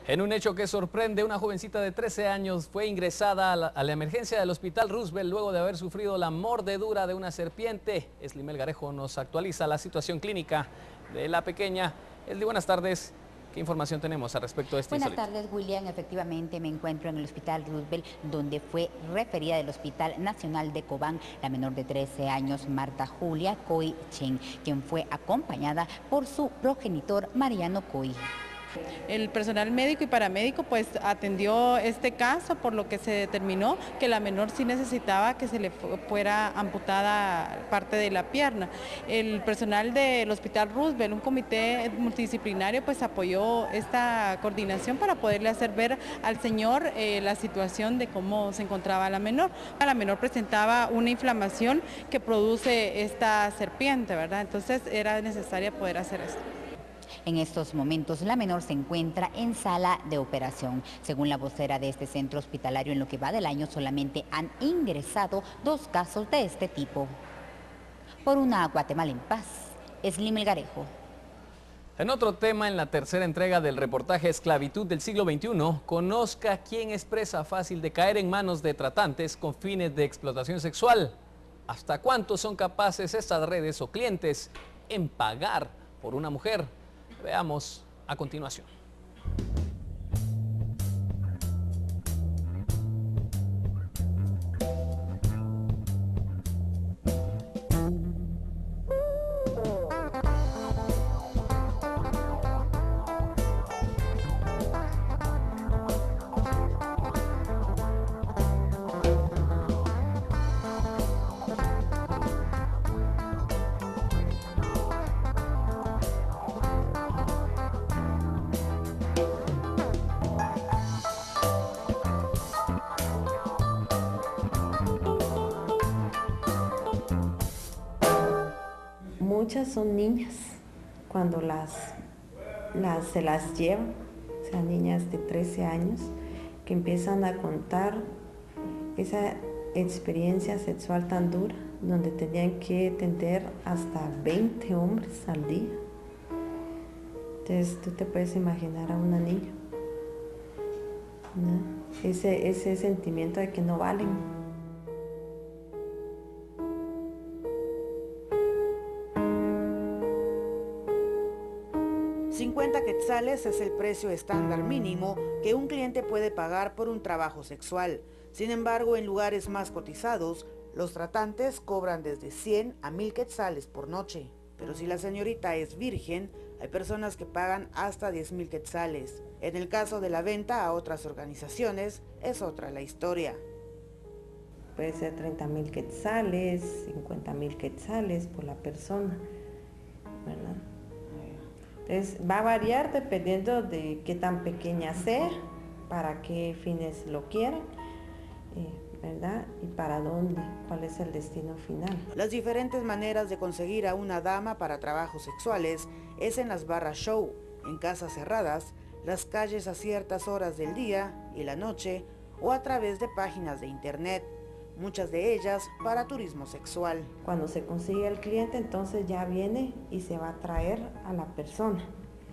En un hecho que sorprende, una jovencita de 13 años fue ingresada a la emergencia del Hospital Roosevelt luego de haber sufrido la mordedura de una serpiente. Esli Melgarejo nos actualiza la situación clínica de la pequeña. Esli, buenas tardes. ¿Qué información tenemos al respecto de este Buenas insólito? tardes, William. Efectivamente, me encuentro en el Hospital Roosevelt, donde fue referida del Hospital Nacional de Cobán la menor de 13 años, Marta Julia Coy Chen, quien fue acompañada por su progenitor, Mariano Coy. El personal médico y paramédico pues atendió este caso, por lo que se determinó que la menor sí necesitaba que se le fuera amputada parte de la pierna. El personal del Hospital Roosevelt, un comité multidisciplinario, pues apoyó esta coordinación para poderle hacer ver al señor la situación de cómo se encontraba la menor. La menor presentaba una inflamación que produce esta serpiente, ¿verdad? Entonces era necesaria poder hacer esto. En estos momentos, la menor se encuentra en sala de operación. Según la vocera de este centro hospitalario, en lo que va del año solamente han ingresado 2 casos de este tipo. Por una Guatemala en paz, Esli Melgarejo. En otro tema, en la tercera entrega del reportaje Esclavitud del siglo XXI, conozca quién es presa fácil de caer en manos de tratantes con fines de explotación sexual. ¿Hasta cuánto son capaces estas redes o clientes en pagar por una mujer? Veamos a continuación. Muchas son niñas cuando se las llevan, o sea, niñas de 13 años que empiezan a contar esa experiencia sexual tan dura, donde tenían que atender hasta 20 hombres al día. Entonces tú te puedes imaginar a una niña, ¿no? Ese sentimiento de que no valen. 50 quetzales es el precio estándar mínimo que un cliente puede pagar por un trabajo sexual. Sin embargo, en lugares más cotizados, los tratantes cobran desde 100 a 1000 quetzales por noche. Pero si la señorita es virgen, hay personas que pagan hasta 10,000 quetzales. En el caso de la venta a otras organizaciones, es otra la historia. Puede ser 30,000 quetzales, 50,000 quetzales por la persona, ¿verdad? Entonces va a variar dependiendo de qué tan pequeña sea, para qué fines lo quieran, ¿verdad? Y para dónde, cuál es el destino final. Las diferentes maneras de conseguir a una dama para trabajos sexuales es en las barras show, en casas cerradas, las calles a ciertas horas del día y la noche, o a través de páginas de internet, muchas de ellas para turismo sexual. Cuando se consigue el cliente, entonces ya viene y se va a traer a la persona.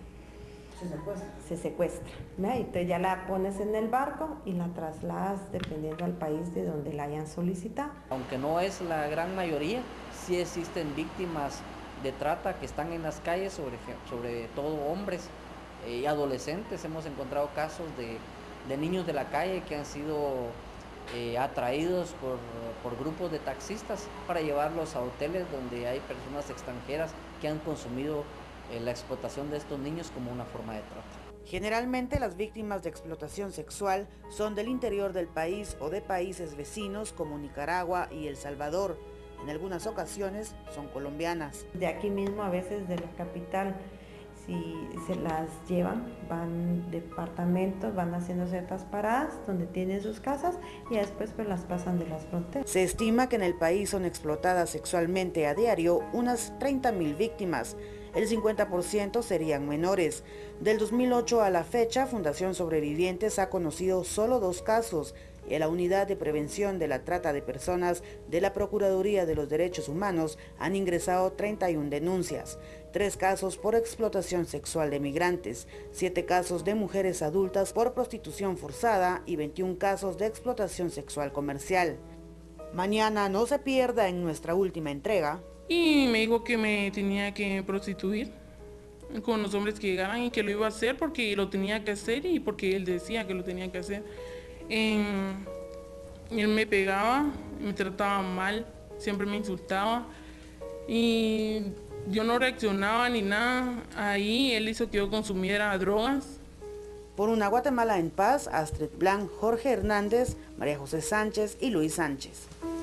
Se secuestra, ¿no? Y entonces ya la pones en el barco y la trasladas dependiendo del país de donde la hayan solicitado. Aunque no es la gran mayoría, sí existen víctimas de trata que están en las calles, sobre todo hombres y adolescentes. Hemos encontrado casos de niños de la calle que han sido atraídos por grupos de taxistas para llevarlos a hoteles donde hay personas extranjeras que han consumido la explotación de estos niños como una forma de trata. Generalmente las víctimas de explotación sexual son del interior del país o de países vecinos como Nicaragua y El Salvador. En algunas ocasiones son colombianas. De aquí mismo, a veces de la capital, si se las llevan, van departamentos, van haciendo ciertas paradas donde tienen sus casas y después pues las pasan de las fronteras. Se estima que en el país son explotadas sexualmente a diario unas 30,000 víctimas. El 50% serían menores. Del 2008 a la fecha, Fundación Sobrevivientes ha conocido solo 2 casos y a la Unidad de Prevención de la Trata de Personas de la Procuraduría de los Derechos Humanos han ingresado 31 denuncias, 3 casos por explotación sexual de migrantes, 7 casos de mujeres adultas por prostitución forzada y 21 casos de explotación sexual comercial. Mañana no se pierda en nuestra última entrega. Y me dijo que me tenía que prostituir con los hombres que llegaran y que lo iba a hacer porque lo tenía que hacer y porque él decía que lo tenía que hacer. Él me pegaba, me trataba mal, siempre me insultaba y yo no reaccionaba ni nada. Ahí él hizo que yo consumiera drogas. Por una Guatemala en paz, Astrid Blanc, Jorge Hernández, María José Sánchez y Luis Sánchez.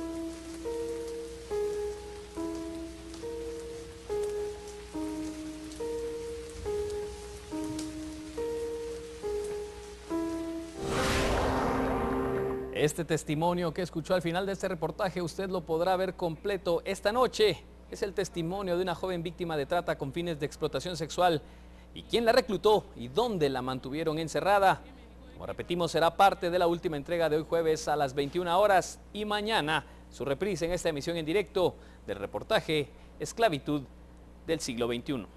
Este testimonio que escuchó al final de este reportaje usted lo podrá ver completo esta noche. Es el testimonio de una joven víctima de trata con fines de explotación sexual y quién la reclutó y dónde la mantuvieron encerrada. Como repetimos, será parte de la última entrega de hoy jueves a las 21 horas y mañana su reprise en esta emisión en directo del reportaje Esclavitud del siglo XXI.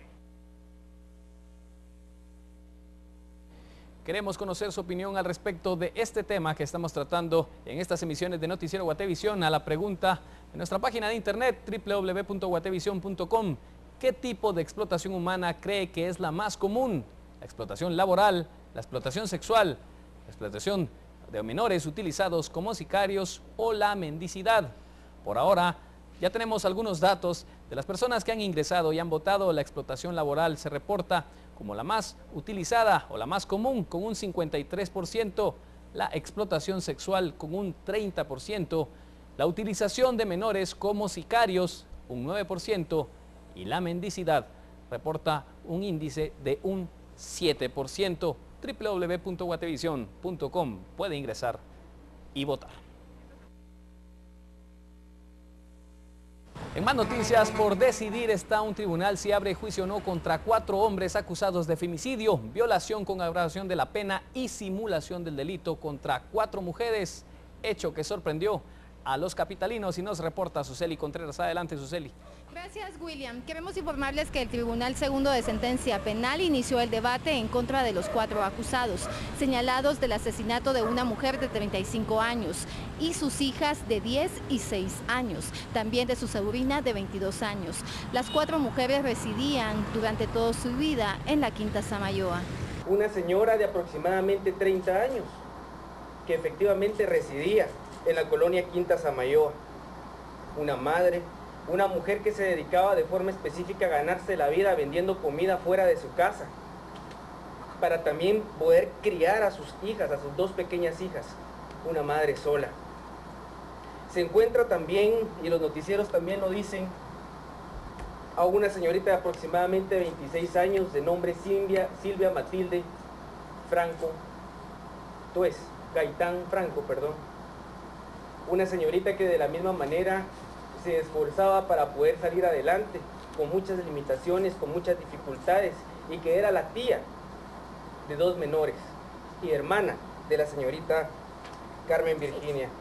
Queremos conocer su opinión al respecto de este tema que estamos tratando en estas emisiones de Noticiero Guatevisión a la pregunta en nuestra página de internet www.guatevision.com. ¿Qué tipo de explotación humana cree que es la más común? ¿La explotación laboral, la explotación sexual, la explotación de menores utilizados como sicarios o la mendicidad? Por ahora ya tenemos algunos datos de las personas que han ingresado y han votado. La explotación laboral se reporta como la más utilizada o la más común con un 53%, la explotación sexual con un 30%, la utilización de menores como sicarios un 9% y la mendicidad reporta un índice de un 7%. www.guatevision.com puede ingresar y votar. En más noticias, por decidir está un tribunal si abre juicio o no contra 4 hombres acusados de femicidio, violación con agravación de la pena y simulación del delito contra 4 mujeres, hecho que sorprendió a los capitalinos y nos reporta Suseli Contreras. Adelante, Suseli. Gracias, William. Queremos informarles que el Tribunal Segundo de Sentencia Penal inició el debate en contra de los 4 acusados, señalados del asesinato de una mujer de 35 años y sus hijas de 10 y 6 años, también de su sobrina de 22 años. Las 4 mujeres residían durante toda su vida en la Quinta Samayoa. Una señora de aproximadamente 30 años, que efectivamente residía en la colonia Quinta Samayoa. Una madre, una mujer que se dedicaba de forma específica a ganarse la vida vendiendo comida fuera de su casa, para también poder criar a sus hijas, a sus 2 pequeñas hijas, una madre sola. Se encuentra también, y los noticieros también lo dicen, a una señorita de aproximadamente 26 años, de nombre Silvia Matilde Franco, Gaitán Franco, perdón. Una señorita que de la misma manera se esforzaba para poder salir adelante, con muchas limitaciones, con muchas dificultades, y que era la tía de 2 menores y hermana de la señorita Carmen Virginia.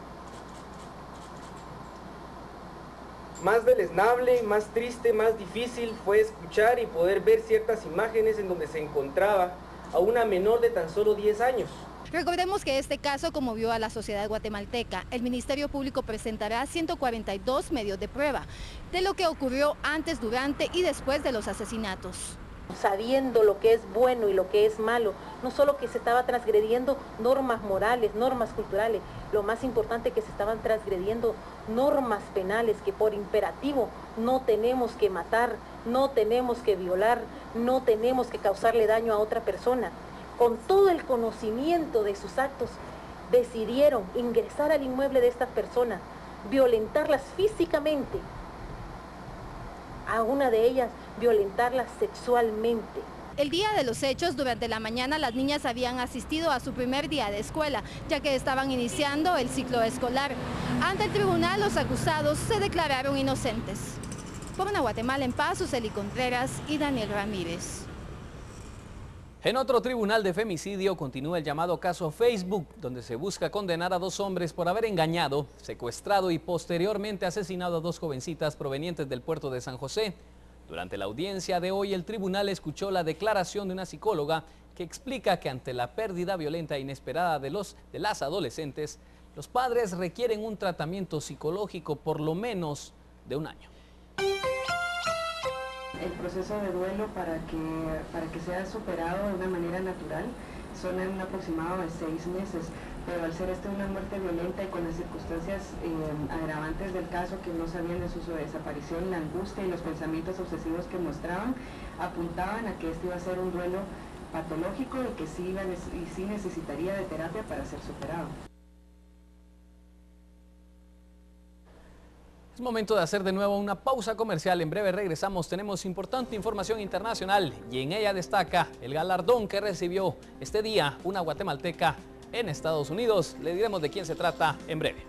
Más deleznable, más triste, más difícil fue escuchar y poder ver ciertas imágenes en donde se encontraba a una menor de tan solo 10 años. Recordemos que este caso conmovió a la sociedad guatemalteca. El Ministerio Público presentará 142 medios de prueba de lo que ocurrió antes, durante y después de los asesinatos. Sabiendo lo que es bueno y lo que es malo, no solo que se estaba transgrediendo normas morales, normas culturales, lo más importante que se estaban transgrediendo normas penales, que por imperativo no tenemos que matar, no tenemos que violar, no tenemos que causarle daño a otra persona. Con todo el conocimiento de sus actos, decidieron ingresar al inmueble de estas personas, violentarlas físicamente, a una de ellas violentarlas sexualmente. El día de los hechos, durante la mañana, las niñas habían asistido a su primer día de escuela, ya que estaban iniciando el ciclo escolar. Ante el tribunal, los acusados se declararon inocentes. Por una Guatemala en paz, Suseli Contreras y Daniel Ramírez. En otro tribunal de femicidio continúa el llamado caso Facebook, donde se busca condenar a 2 hombres por haber engañado, secuestrado y posteriormente asesinado a 2 jovencitas provenientes del puerto de San José. Durante la audiencia de hoy, el tribunal escuchó la declaración de una psicóloga que explica que ante la pérdida violenta e inesperada de las adolescentes, los padres requieren un tratamiento psicológico por lo menos de 1 año. El proceso de duelo para que sea superado de una manera natural son en un aproximado de 6 meses, pero al ser una muerte violenta y con las circunstancias agravantes del caso, que no sabían de su desaparición, la angustia y los pensamientos obsesivos que mostraban, apuntaban a que este iba a ser un duelo patológico y que sí necesitaría de terapia para ser superado. Es momento de hacer de nuevo una pausa comercial. En breve regresamos. Tenemos importante información internacional y en ella destaca el galardón que recibió este día una guatemalteca en Estados Unidos. Le diremos de quién se trata en breve.